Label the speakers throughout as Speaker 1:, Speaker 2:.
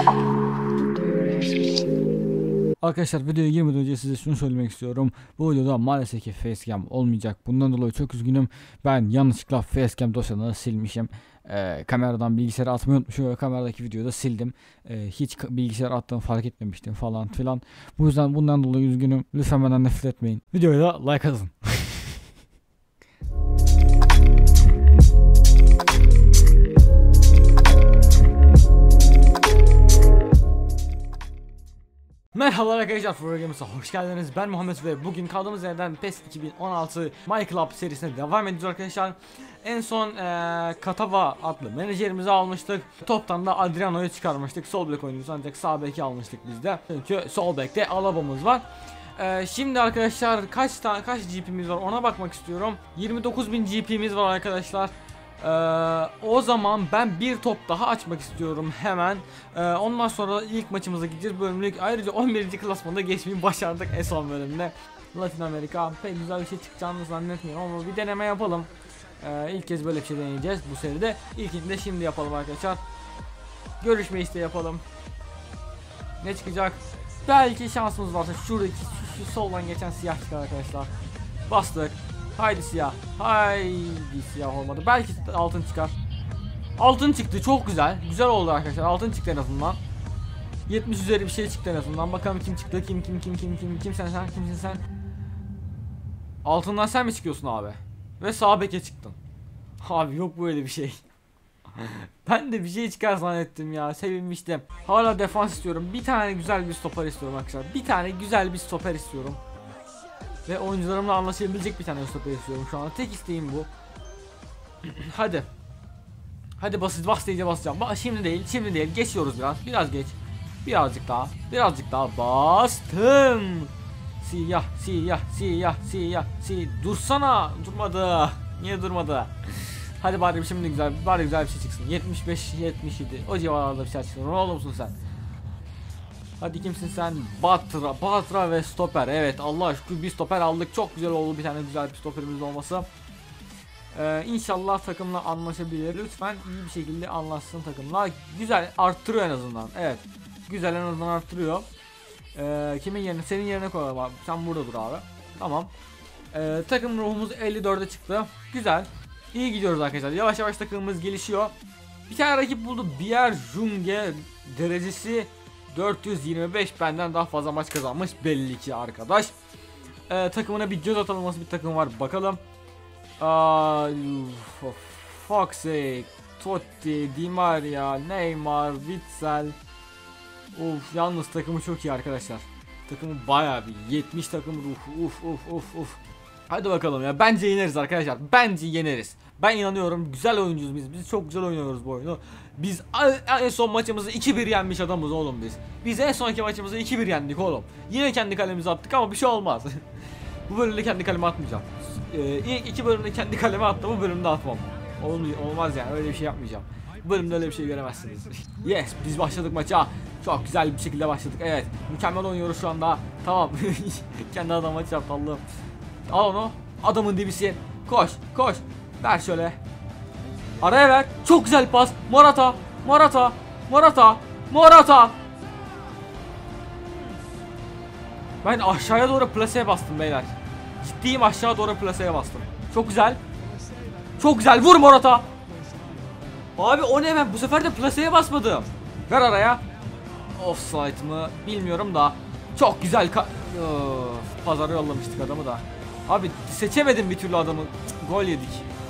Speaker 1: Arkadaşlar videoya girmeden önce size şunu söylemek istiyorum. Bu videoda maalesef ki facecam olmayacak. Bundan dolayı çok üzgünüm. Ben yanlışlıkla facecam dosyalarını silmişim. Kameradan bilgisayara atmayı unutmuşum ve kameradaki videoyu da sildim. Hiç bilgisayara attığımı fark etmemiştim falan filan. Bu yüzden bundan dolayı üzgünüm. Lütfen benden nefret etmeyin. Videoya da like atın. Merhabalar arkadaşlar, Furkan Games'a hoş geldiniz. Ben Muhammed ve bugün kaldığımız yerden PES 2016 My Club serisine devam ediyoruz arkadaşlar. En son Katava adlı menajerimizi almıştık. Toptan da Adriano'yu çıkarmıştık. Sol bek oyuncusu, ancak sağ beki almıştık biz de. Çünkü sol bekte Alaba'mız var. Şimdi arkadaşlar kaç GP'miz var ona bakmak istiyorum. 29.000 GP'miz var arkadaşlar. O zaman ben bir top daha açmak istiyorum hemen. Ondan sonra ilk maçımıza gideceğiz bölümlük. Ayrıca 11. klasmanda geçmeyi başardık en son bölümde. Latin Amerika pek güzel bir şey çıkacağını zannetmiyorum ama bir deneme yapalım. İlk kez böyle bir şey deneyeceğiz bu seride. İlkini de şimdi yapalım arkadaşlar. Görüşme işte yapalım. Ne çıkacak? Belki şansımız varsa şuradaki şu soldan geçen siyah çıkar arkadaşlar. Bastık. Haydi siyah. Haydi siyah olmadı. Belki altın çıkar. Altın çıktı. Çok güzel. Güzel oldu arkadaşlar. Altın çıktı en azından. 70 üzeri bir şey çıktı en azından. Bakalım kim çıktı? Kim sen kimsin sen? Altından sen mi çıkıyorsun abi? Ve sağ beke çıktın. Abi yok böyle bir şey. Ben de bir şey çıkar zannettim ya. Sevinmiştim. Hala defans istiyorum. Bir tane güzel bir stoper istiyorum arkadaşlar. Bir tane güzel bir stoper istiyorum. Ve oyuncularımla anlaşabilecek bir tane stoper istiyorum şu an. Tek isteğim bu. Hadi. Hadi bas iyice basacağım. Şimdi değil. Geçiyoruz biraz. Biraz geç. Birazcık daha. Bastım. Siyah. Dursana. Durmadı. Niye durmadı? Hadi bari şimdi güzel bir şey çıksın. 75 77. O civarlarda bir şey çıksın. Ne olursun sen? Hadi kimsin sen? Batra ve stoper. Evet, Allah şükür bir stoper aldık. Çok güzel oldu bir tane güzel bir stoperimiz olması. İnşallah takımla anlaşabilir. Lütfen iyi bir şekilde anlaşsın takımla. Güzel arttırıyor en azından. Evet. Güzel en azından arttırıyor. Kimin yerine? Senin yerine koyalım abi. Sen burada dur abi. Tamam. Takım ruhumuz 54'e çıktı. Güzel. İyi gidiyoruz arkadaşlar. Yavaş yavaş takımımız gelişiyor. Bir tane rakip buldu. Pierre Junge derecesi 425, benden daha fazla maç kazanmış belli ki arkadaş. Takımına bir göz atalım, nasıl bir takım var bakalım. Foxy, Totti, Di Maria, Neymar, Witsel. Of, yalnız takımı çok iyi arkadaşlar. Takımı bayağı bir 70 takım ruhu. Uf. Hadi bakalım ya, bence yeneriz arkadaşlar. Bence yeneriz. Ben inanıyorum, güzel oyuncuyuz biz. Biz çok güzel oynuyoruz bu oyunu. Biz en son maçımızı 2-1 yenmiş adamız oğlum biz. Biz en sonki maçımızı 2-1 yendik oğlum. Yine kendi kalemize attık ama bir şey olmaz. Bu bölümde kendi kaleme atmayacağım. İlk 2 bölümde kendi kaleme attım, bu bölümde atmam. Olmaz yani, öyle bir şey yapmayacağım. Bu bölümde öyle bir şey göremezsiniz. Yes, biz başladık maça. Çok güzel bir şekilde başladık. Evet, mükemmel oynuyoruz şu anda. Tamam. Kendi adam maç yaptı Allah'ım. Al onu. Adamın dibisi. Koş. Ver şöyle. Araya ver. Çok güzel pas. Morata. Ben aşağıya doğru plaseye bastım beyler. Ciddiyim, aşağı doğru plaseye bastım. Çok güzel. Vur Morata. Abi o ne, ben bu sefer de plaseye basmadım. Ver araya. Offside mı bilmiyorum da. Çok güzel pazara yollamıştık adamı da. Abi seçemedim bir türlü adamı. Gol yedik.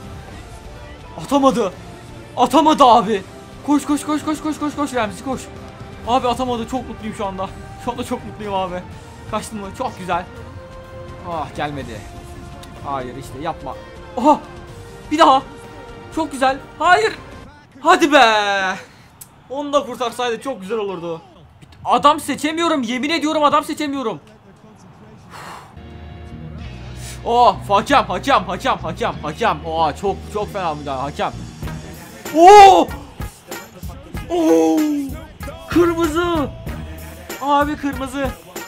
Speaker 1: Atamadı abi. Koş Remzi koş. Abi atamadı, çok mutluyum şu anda. Şu anda çok mutluyum abi. Kaçtın mı? Çok güzel. Gelmedi. Hayır işte, yapma. Oha. Bir daha. Çok güzel. Hayır. Hadi be. Onu da kurtarsaydı çok güzel olurdu. Adam seçemiyorum, yemin ediyorum adam seçemiyorum. Hakem. Çok fena müdahale hakem. Kırmızı. Abi kırmızı.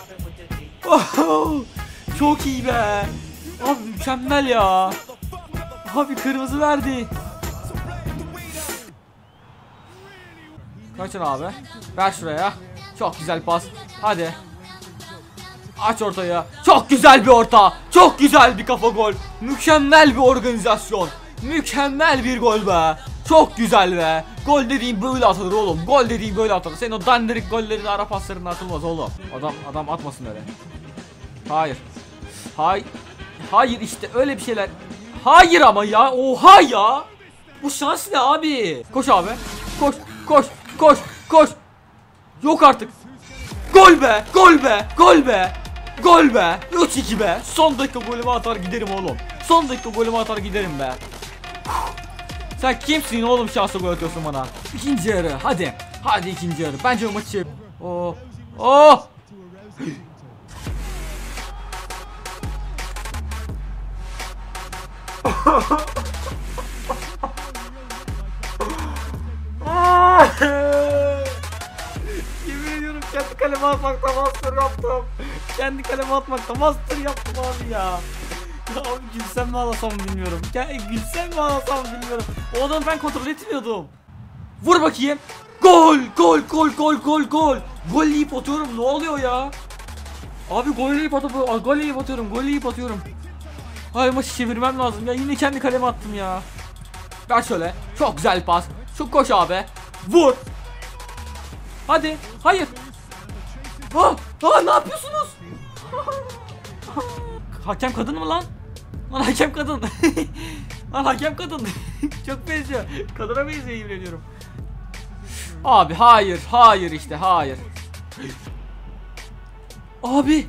Speaker 1: Çok iyi be. Abi mükemmel ya. Abi kırmızı verdi. Kaçın abi. Ver şuraya. Çok güzel pas. Hadi. Aç ortaya. Çok güzel bir orta. Çok güzel bir kafa gol. Mükemmel bir organizasyon. Mükemmel bir gol be. Çok güzel be. Gol dediğin böyle atılır oğlum. Gol dediğin böyle atılır. Senin o dandirik gollerin ara paslarına atılmaz oğlum. Adam atmasın öyle. Hayır. Hayır işte öyle bir şeyler. Hayır ama ya. Oha ya. Bu şans ne abi? Koş abi. Koş. Yok artık. Gol be. Gol be. 3-2 be. Son dakika golümü atar giderim oğlum. Son dakika golümü atar giderim be. Sen kimsin oğlum, şansa gol atıyorsun bana. İkinci yarı hadi. Hadi ikinci yarı. Bence o maçı. Oh. Yemin ediyorum kendi kaleme atmakta master yaptım. Kendi kaleme atmakta master yaptım abi ya. Ya abi gülsem mi ağlasam bilmiyorum. Gülsem mi ağlasam bilmiyorum. O adamı ben kontrol etmiyordum. Vur bakayım. Gol. Gol yiyip atıyorum. Ne oluyor ya? Abi gol yiyip atıyorum. Hayır, maçı çevirmem lazım ya. Yine kendi kaleme attım ya. Ver şöyle. Çok güzel pas. Şu koş abi. Vur. Hadi. Hayır. Ne yapıyorsunuz? Hakem kadın mı lan? Lan hakem kadın. Lan hakem kadın. Çok benziyor. Kadına benziyor, yemin ediyorum. Abi hayır işte hayır. Abi.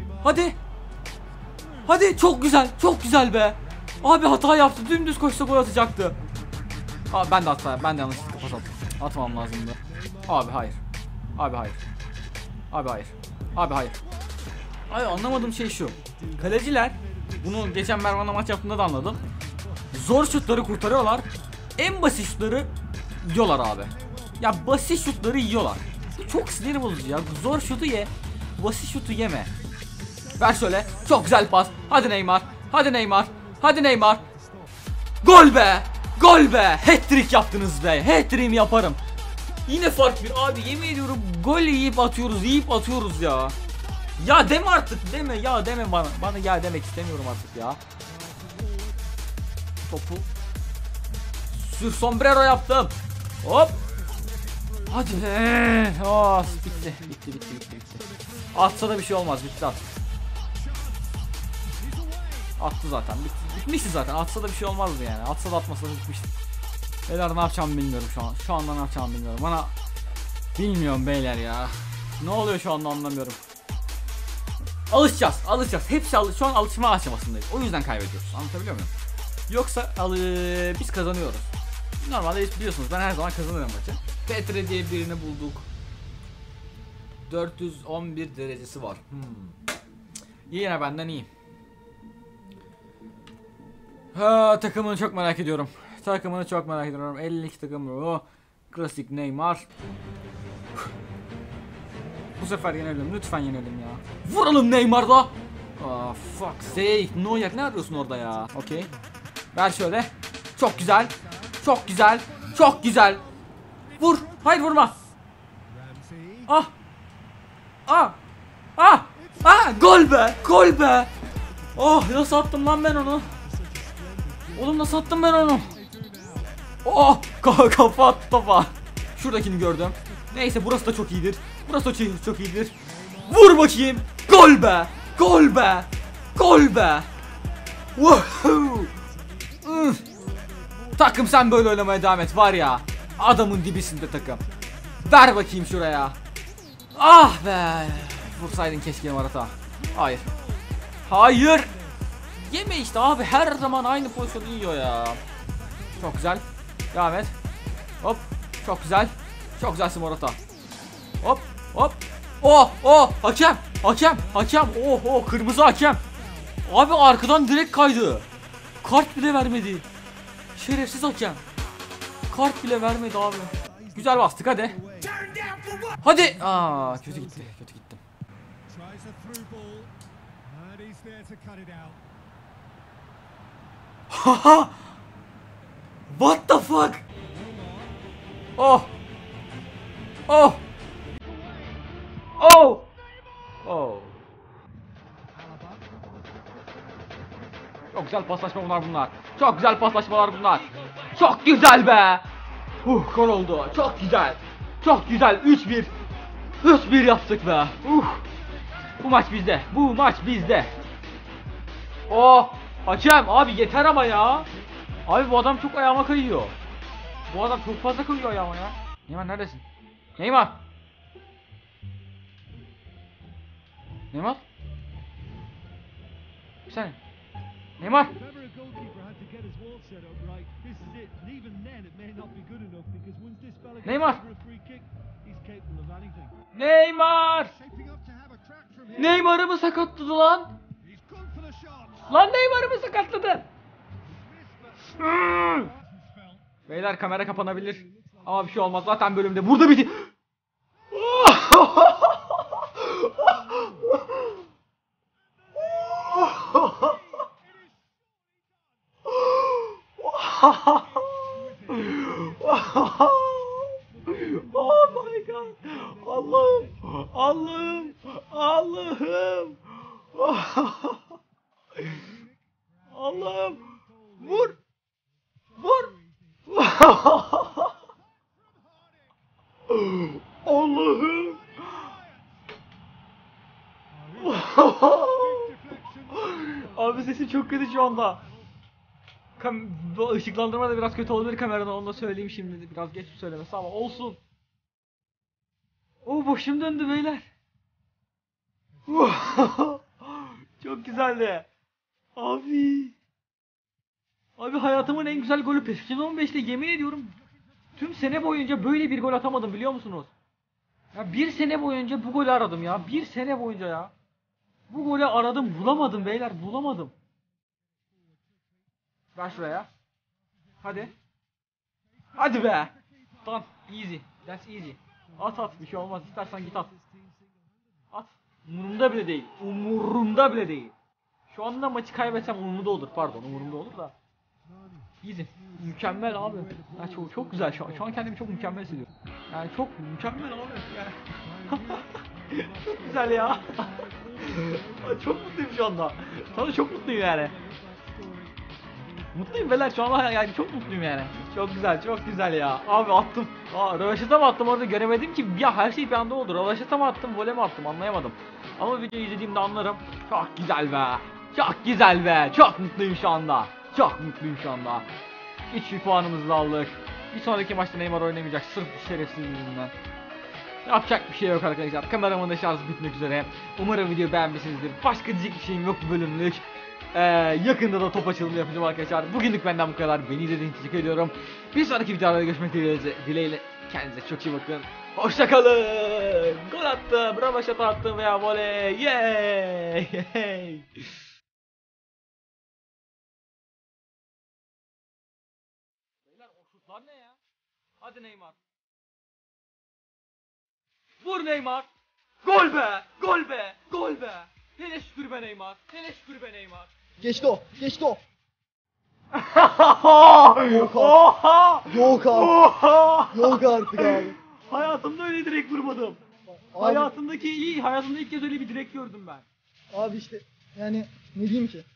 Speaker 1: Hadi çok güzel be. Abi hata yaptı. Dümdüz koşsa gol atacaktı. Abi ben de yanlışlıkla pas attım. Atmam lazımdı. Abi hayır. Abi anlamadığım şey şu. Kaleciler, bunu geçen Mervan'la maç yaptığında da anladım. Zor şutları kurtarıyorlar. En basit şutları yiyorlar abi. Ya basit şutları yiyorlar. Çok sinir bozucu ya. Zor şutu ye. Basit şutu yeme. Ver şöyle. Çok güzel pas. Hadi Neymar. Gol be. Hat-trick yaptınız be. Hat-trick'imi yaparım. Yine fark bir abi, yemin ediyorum gol yiyip atıyoruz ya. Ya deme artık, deme bana ya demek istemiyorum artık ya. Topu sür sombrero yaptım. Hop. Hadi. Bitti. Atsa da bir şey olmaz, bitti at. Attı zaten, bitmişti zaten. Atsa da bir şey olmazdı yani. Atsa da atmasa da bitmişti. Beyler ne yapacağımı bilmiyorum şu an. Şu anda ne yapacağımı bilmiyorum. Bilmiyorum beyler ya. Ne oluyor şu anda anlamıyorum. Alışacağız. Şu an alışma aşamasındayız. O yüzden kaybediyoruz. Anlatabiliyor muyum? Yoksa biz kazanıyoruz. Normalde biliyorsunuz ben her zaman kazanıyorum maçı. Petre diye birini bulduk. 411 derecesi var. Yine benden iyi. Takımını çok merak ediyorum. 52 takım o. Klasik Neymar. Bu sefer yenelim. Lütfen yenelim ya. Vuralım Neymar'da. Fuck sake. Neuer ne arıyorsun orada ya? Okey. Ver şöyle. Çok güzel. Vur. Hayır, vurma. Gol be. Oh, nasıl attım lan ben onu? Oğlum nasıl attım ben onu? Oh, kafa attı topa. Şuradakini gördüm. Neyse, burası da çok iyidir. Vur bakayım. Gol be. Woohoo. Takım sen böyle oynamaya devam et var ya. Adamın dibisinde takım. Ver bakayım şuraya. Ah be. Vursaydın keşke Marata. Hayır. Yeme işte abi, her zaman aynı pozisyonu yiyor ya. Çok güzel. Devam et. Hop. Çok güzelsin Morata. Hop. Hakem. Kırmızı hakem. Abi arkadan direkt kaydı. Kart bile vermedi. Şerefsiz hakem. Kart bile vermedi abi. Güzel bastık hadi. Kötü gittim. What the fuck? Oh! Oh! Oh! Çok güzel paslaşmalar bunlar. Çok güzel paslaşmalar bunlar. Çok güzel be. Gol oldu. Çok güzel. Çok güzel. 3-1. 3-1 yaptık be. Bu maç bizde. Bu maç bizde. Oh! Hakem abi yeter ama ya. Abi bu adam çok ayağıma kayıyor. Bu adam çok fazla kayıyor ayağıma ya. Neymar neredesin? Neymar. Neymar. Bir saniye. Neymar. Neymar. Neymar. Neymar'ımı sakatladı lan. Lan Neymar'ımı sakatladı. Beyler kamera kapanabilir. Ama bir şey olmaz. Zaten bölümde burada bitti. Oh my god. Allah'ım. Allah'ım. Allah'ım. Allah'ım. Vur. Vur. Allah'ım. Abi sesim çok kötü şu anda. Bu ışıklandırma da biraz kötü olabilir kameradan, onu da söyleyeyim şimdi. Biraz geç söylemesi ama olsun. Başım döndü beyler. Çok güzeldi. Abi. Abi hayatımın en güzel golü PES 2015'te, yemin ediyorum. Tüm sene boyunca böyle bir gol atamadım, biliyor musunuz? Ya bir sene boyunca bu golü aradım ya. Bir sene boyunca ya. Bu golü aradım, bulamadım beyler, bulamadım. Ver şuraya. Hadi. Hadi be. Tamam, easy. That's easy. At bir şey olmaz. İstersen git at. At. Umurumda bile değil. Umurumda bile değil. Şu anda maçı kaybetsem umurumda olur. Pardon, umurumda olur da. Easy. Mükemmel abi. Ya çok güzel şu an. Şu an kendimi çok mükemmel hissediyorum. Yani çok mükemmel abi. Yani. Çok güzel ya. Çok mutluyum şu anda. Sana çok mutluyum yani. Mutluyum beyler şu an, yani çok mutluyum yani. Çok güzel ya. Abi attım. Rövaşata mı attım orada göremedim ki. Ya her şey bir anda oldu. Rövaşata mı attım, vole mi attım anlayamadım. Ama videoyu izlediğimde anlarım. Çok güzel be. Çok güzel be. Çok mutluyum şu anda. Çok mutluyum şu anda. 3 puanımızı da aldık. Bir sonraki maçta Neymar oynamayacak sırf şerefsiz yüzünden. Yapacak bir şey yok arkadaşlar. Kameramın da şarjı bitmek üzere. Umarım video beğenmişsinizdir. Başka diyecek bir şeyim yok bu bölümlük. Yakında da top açılımı yapacağım arkadaşlar. Bugünlük benden bu kadar. Beni izlediğiniz için teşekkür ediyorum. Bir sonraki videolarda görüşmek dileğiyle. Kendinize çok iyi bakın. Hoşçakalın. Gol attım, rövaşata attım veya voley. Yay. Beyler o şutlar ne ya? Hadi Neymar. Vur Neymar. Gol be. Gol be. Gol be. Hele şükür be Neymar. Hele şükür be Neymar.
Speaker 2: Geçti o. Geçti o.
Speaker 1: Yok artık.
Speaker 2: Yok artık. Yok artık abi.
Speaker 1: Hayatımda öyle direkt vurmadım.
Speaker 2: Abi,
Speaker 1: Hayatımda ilk kez öyle bir direkt gördüm ben.
Speaker 2: abi işte yani ne diyeyim ki?